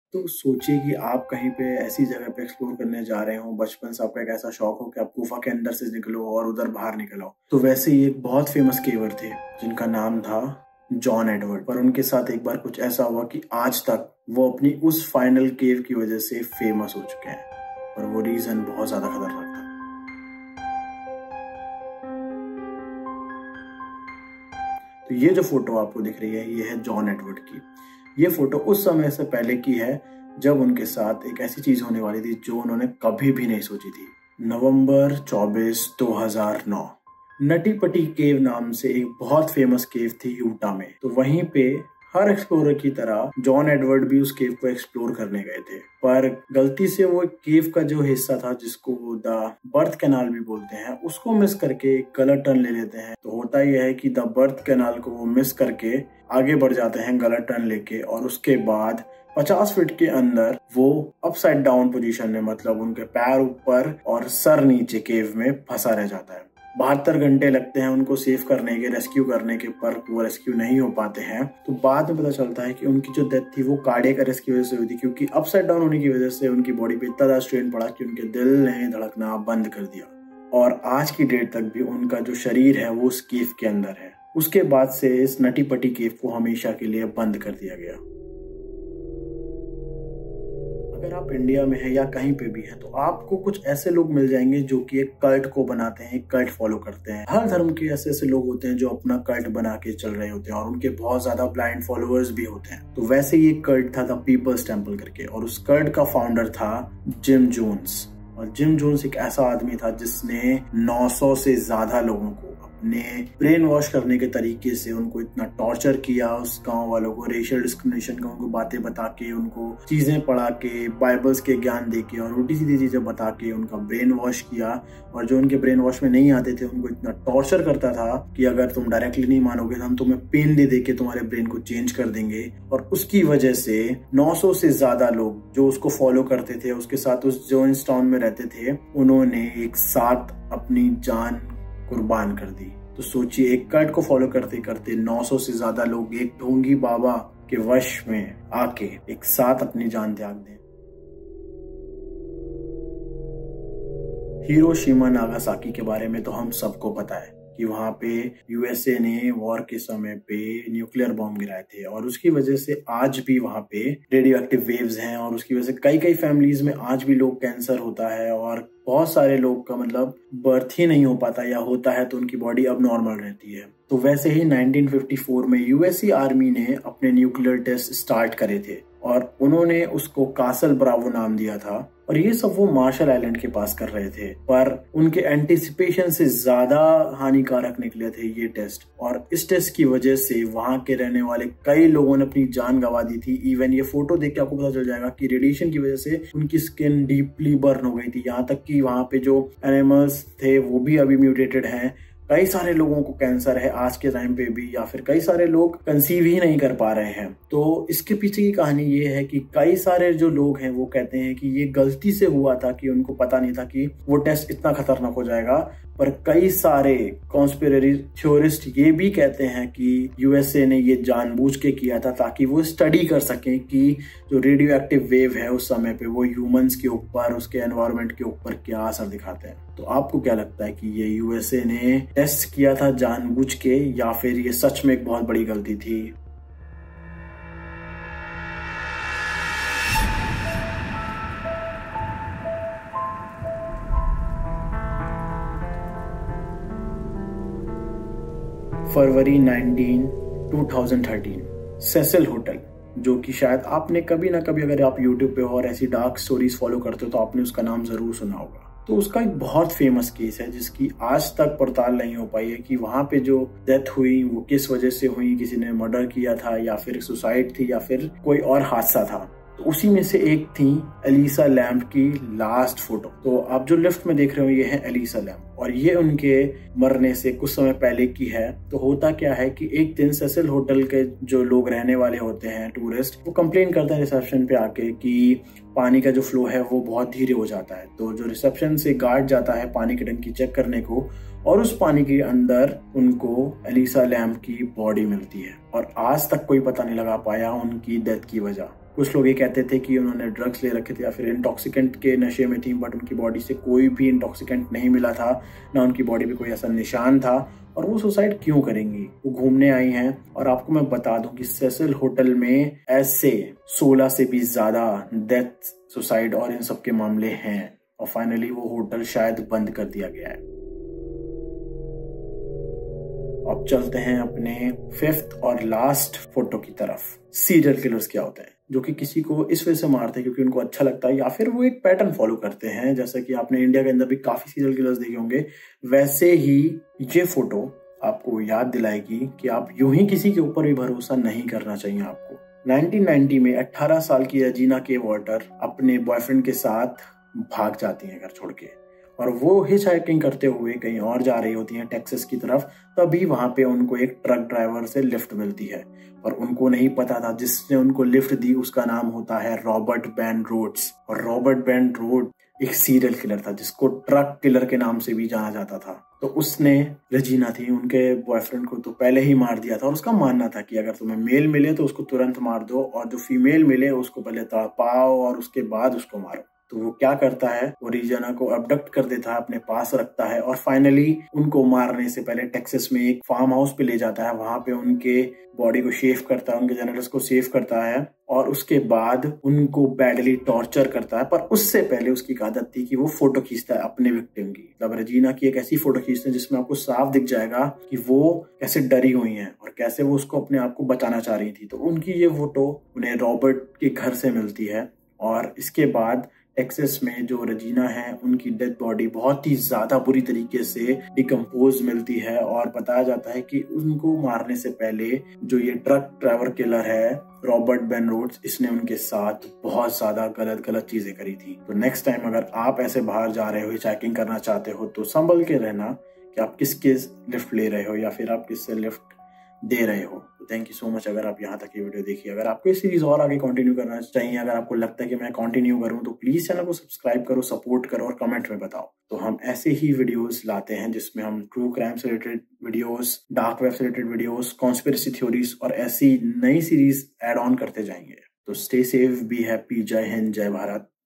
तो सोचिए कि आप कहीं पे ऐसी जगह पे एक्सप्लोर करने जा रहे हो, बचपन से आपका एक ऐसा शौक हो कि आप गुफा के अंदर से निकलो और उधर बाहर निकल आओ। तो वैसे ही एक बहुत फेमस केवर थे जिनका नाम था जॉन एडवर्ड। पर उनके साथ एक बार कुछ ऐसा हुआ कि आज तक वो अपनी उस फाइनल केव की वजह से फेमस हो चुके हैं, और वो रीजन बहुत ज्यादा खतरनाक था। तो ये जो फोटो आपको दिख रही है, ये है जॉन एडवर्ड की। ये फोटो उस समय से पहले की है जब उनके साथ एक ऐसी चीज होने वाली थी जो उन्होंने कभी भी नहीं सोची थी। नवंबर 24, 2009 नटी पटी केव नाम से एक बहुत फेमस केव थी यूटा में। तो वहीं पे हर एक्सप्लोरर की तरह जॉन एडवर्ड भी उस केव को एक्सप्लोर करने गए थे, पर गलती से वो केव का जो हिस्सा था जिसको द बर्थ कैनाल भी बोलते हैं, उसको मिस करके एक गलत टर्न ले लेते हैं। तो होता यह है कि द बर्थ कैनाल को वो मिस करके आगे बढ़ जाते हैं गलत टर्न लेके, और उसके बाद 50 फीट के अंदर वो अपसाइड डाउन पोजीशन में, मतलब उनके पैर ऊपर और सर नीचे केव में फंसा रह जाता है। 72 घंटे लगते हैं उनको सेव करने के, रेस्क्यू करने के, पर वो रेस्क्यू नहीं हो पाते हैं। तो बाद में पता चलता है कि उनकी जो डेथ थी वो कार्डियक अरेस्ट की वजह से हुई थी, क्योंकि अपसाइड डाउन होने की वजह से उनकी बॉडी पे इतना ज्यादा स्ट्रेन पड़ा कि उनके दिल ने धड़कना बंद कर दिया, और आज की डेट तक भी उनका जो शरीर है वो उस केव के अंदर है। उसके बाद से इस नटी पटी केव को हमेशा के लिए बंद कर दिया गया। अगर आप इंडिया में हैं या कहीं पे भी हैं तो आपको कुछ ऐसे लोग मिल जाएंगे जो कि एक कल्ट को बनाते हैं, एक कल्ट फॉलो करते हैं। हर धर्म के ऐसे ऐसे लोग होते हैं जो अपना कल्ट बना के चल रहे होते हैं, और उनके बहुत ज्यादा ब्लाइंड फॉलोअर्स भी होते हैं। तो वैसे ही एक कल्ट था द पीपल्स टेम्पल करके, और उस कल्ट का फाउंडर था जिम जोन्स। और जिम जोन्स एक ऐसा आदमी था जिसने 900 से ज्यादा लोगों को अपने ब्रेन वॉश करने के तरीके से उनको इतना टॉर्चर किया, उस गांव वालों को रेशियल डिस्क्रिमिनेशन का उनको बातें बता के, उनको चीजें पढ़ा के, बाइबल्स के ज्ञान दे के और उल्टी सीधी चीजें बता के उनका ब्रेन वॉश किया। और जो उनके ब्रेन वॉश में नहीं आते थे उनको इतना टॉर्चर करता था कि अगर तुम डायरेक्टली नहीं मानोगे तो हम तुम्हें पेन दे के तुम्हारे ब्रेन को चेंज कर देंगे। और उसकी वजह से 900 से ज्यादा लोग जो उसको फॉलो करते थे, उसके साथ उस जोन्स टाउन में रहते थे, उन्होंने एक साथ अपनी जान कुर्बान कर दी। तो सोचिए, एक कल्ट को फॉलो करते करते 900 से ज्यादा लोग एक ढोंगी बाबा के वश में आके एक साथ अपनी जान त्याग दें। हिरोशिमा नागासाकी के बारे में तो हम सबको पता है कि वहां पे यूएसए ने वॉर के समय पे न्यूक्लियर बॉम्ब गिराए थे, और उसकी वजह से आज भी वहां पे रेडियो एक्टिव वेव्स हैं, और उसकी वजह से कई फैमिलीज में आज भी लोग कैंसर होता है, और बहुत सारे लोग का मतलब बर्थ ही नहीं हो पाता, या होता है तो उनकी बॉडी अब नॉर्मल रहती है। तो वैसे ही 1954 में यूएसए आर्मी ने अपने न्यूक्लियर टेस्ट स्टार्ट करे थे, और उन्होंने उसको कासल ब्रावो नाम दिया था। और ये सब वो मार्शल आइलैंड के पास कर रहे थे, पर उनके एंटिसिपेशन से ज्यादा हानिकारक निकले थे ये टेस्ट। और इस टेस्ट की वजह से वहां के रहने वाले कई लोगों ने अपनी जान गंवा दी थी। इवन ये फोटो देख के आपको पता चल जाएगा कि रेडिएशन की वजह से उनकी स्किन डीपली बर्न हो गई थी, यहाँ तक कि वहां पे जो एनिमल्स थे वो भी अभी म्यूटेटेड हैं। कई सारे लोगों को कैंसर है आज के टाइम पे भी, या फिर कई सारे लोग कंसीव ही नहीं कर पा रहे हैं। तो इसके पीछे की कहानी ये है कि कई सारे जो लोग हैं वो कहते हैं कि ये गलती से हुआ था, कि उनको पता नहीं था कि वो टेस्ट इतना खतरनाक हो जाएगा। पर कई सारे कॉन्स्पिरेसी थ्योरिस्ट ये भी कहते हैं कि यूएसए ने ये जानबूझ के किया था ताकि वो स्टडी कर सकें कि जो रेडियो एक्टिव वेव है उस समय पे वो ह्यूमंस के ऊपर, उसके एनवायरनमेंट के ऊपर क्या असर दिखाते हैं। तो आपको क्या लगता है कि ये यूएसए ने टेस्ट किया था जानबूझ के, या फिर ये सच में एक बहुत बड़ी गलती थी? फरवरी 19, 2013 सेसिल होटल, जो कि शायद आपने कभी ना कभी, अगर आप यूट्यूब पे हो और ऐसी डार्क स्टोरीज फॉलो करते हो तो आपने उसका नाम जरूर सुना होगा। तो उसका एक बहुत फेमस केस है जिसकी आज तक पड़ताल नहीं हो पाई है कि वहां पे जो डेथ हुई वो किस वजह से हुई, किसी ने मर्डर किया था या फिर सुसाइड थी या फिर कोई और हादसा था। तो उसी में से एक थी एलिसा लैम्ब की लास्ट फोटो। तो आप जो लेफ्ट में देख रहे हो ये है एलिसा लैम्ब, और ये उनके मरने से कुछ समय पहले की है। तो होता क्या है कि एक दिन सेसिल होटल के जो लोग रहने वाले होते हैं, टूरिस्ट, वो कंप्लेन करते हैं रिसेप्शन पे आके कि पानी का जो फ्लो है वो बहुत धीरे हो जाता है। तो जो रिसेप्शन से गार्ड जाता है पानी की टंकी चेक करने को, और उस पानी के अंदर उनको एलिसा लैम्ब की बॉडी मिलती है, और आज तक कोई पता नहीं लगा पाया उनकी डेथ की वजह। कुछ लोग ये कहते थे कि उन्होंने ड्रग्स ले रखे थे या फिर इंटॉक्सिकेंट के नशे में थी, बट उनकी बॉडी से कोई भी इंटॉक्सिकेंट नहीं मिला था, ना उनकी बॉडी पे कोई ऐसा निशान था। और वो सुसाइड क्यों करेंगी? वो घूमने आई हैं। और आपको मैं बता दूं कि सेसिल होटल में ऐसे 16 से भी ज्यादा डेथ, सुसाइड और इन सब के मामले हैं। और फाइनली वो होटल शायद बंद कर दिया गया है। अब चलते हैं अपने 5th और लास्ट फोटो की तरफ। सीरियल किलर्स क्या होते हैं? जो कि किसी को इस वजह से मारते हैं क्योंकि उनको अच्छा लगता है, या फिर वो एक पैटर्न फॉलो करते हैं। जैसा कि आपने इंडिया के अंदर भी काफी सीरियल किलर्स देखे होंगे, वैसे ही ये फोटो आपको याद दिलाएगी कि आप यूं ही किसी के ऊपर भी भरोसा नहीं करना चाहिए आपको। 1990 में 18 साल की रेजिना के वॉल्टर अपने बॉयफ्रेंड के साथ भाग जाती हैं घर छोड़ के, और वो हिच हाइकिंग करते हुए कहीं और जा रही होती हैं टेक्सास की तरफ। तभी वहां पे उनको एक ट्रक ड्राइवर से लिफ्ट मिलती है, पर उनको नहीं पता था जिसने उनको लिफ्ट दी उसका नाम होता है रॉबर्ट बेन रोड्स। और रॉबर्ट बेन रोड एक सीरियल किलर था जिसको ट्रक किलर के नाम से भी जाना जाता था। तो उसने, रेजिना थी, उनके बॉयफ्रेंड को तो पहले ही मार दिया था। और उसका मानना था कि अगर तुम्हें मेल मिले तो उसको तुरंत मार दो, और जो फीमेल मिले उसको पहले तड़पाओ और उसके बाद उसको मारो। तो वो क्या करता है, वो रेजिना को अबडक्ट कर देता है, अपने पास रखता है, और फाइनली उनको मारने से पहले टेक्सास में एक फार्म हाउस पे ले जाता है। वहां पे उनके बॉडी को शेव करता है, उनके जेनिटल्स को सेव करता है, और उसके बाद उनको बैडली टॉर्चर करता है। पर उससे पहले उसकी एक आदत थी कि वो फोटो खींचता है अपने विक्टिम की। मतलब रेजिना की एक ऐसी फोटो खींचते हैं जिसमें आपको साफ दिख जाएगा कि वो कैसे डरी हुई हैं और कैसे वो उसको अपने आप को बचाना चाह रही थी। तो उनकी ये फोटो उन्हें रॉबर्ट के घर से मिलती है। और इसके बाद टेक्सास में जो रेजिना है उनकी डेड बॉडी बहुत ही ज्यादा बुरी तरीके से डिकम्पोज मिलती है, और बताया जाता है कि उनको मारने से पहले जो ये ट्रक ड्राइवर किलर है रॉबर्ट बेन रोड्स, इसने उनके साथ बहुत ज्यादा गलत चीजें करी थी। तो नेक्स्ट टाइम अगर आप ऐसे बाहर जा रहे हो, चेकिंग करना चाहते हो, तो संभल के रहना कि आप किसके लिफ्ट ले रहे हो या फिर आप किससे लिफ्ट दे रहे हो। तो थैंक यू सो मच अगर आप यहाँ तक ये वीडियो देखी। अगर आपको ये सीरीज और आगे कंटिन्यू करना चाहिए, अगर आपको लगता है कि मैं कंटिन्यू करूँ, तो प्लीज चैनल को सब्सक्राइब करो, सपोर्ट करो और कमेंट में बताओ। तो हम ऐसे ही वीडियोस लाते हैं जिसमें हम ट्रू क्राइम से रिलेटेड वीडियोस, डार्क वेब से रिलेटेड वीडियोस, कॉन्स्पिरेसी थ्योरीज और ऐसी नई सीरीज ऐड ऑन करते जाएंगे। तो स्टे सेफ, बी हैप्पी, जय हिंद, जय भारत।